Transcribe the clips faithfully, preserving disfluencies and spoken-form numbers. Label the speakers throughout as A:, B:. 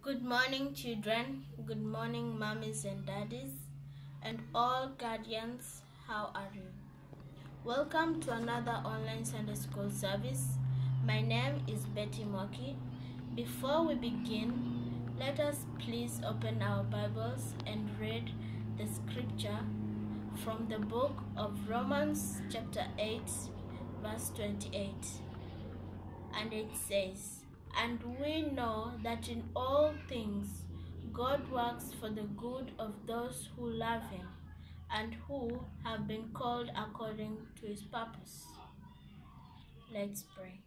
A: Good morning, children. Good morning, mommies and daddies, and all guardians. How are you? Welcome to another online Sunday school service. My name is Betty Moki. Before we begin, let us please open our Bibles and read the scripture from the book of Romans, chapter eight, verse twenty-eight. And it says, "And we know that in all things God works for the good of those who love him and who have been called according to his purpose." Let's pray.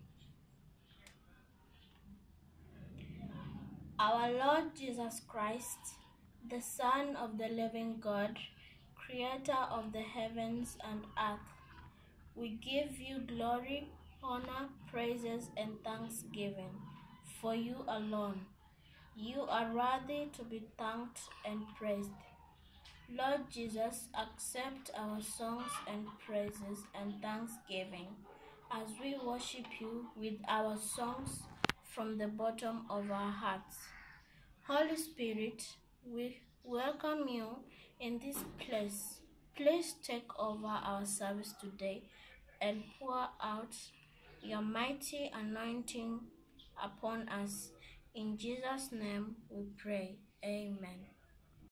A: Our Lord Jesus Christ, the Son of the living God, creator of the heavens and earth, we give you glory, honor, praises, and thanksgiving for you alone. You are worthy to be thanked and praised. Lord Jesus, accept our songs and praises and thanksgiving as we worship you with our songs from the bottom of our hearts. Holy Spirit, we welcome you in this place. Please take over our service today and pour out your mighty anointing upon us. In Jesus' name we pray. Amen.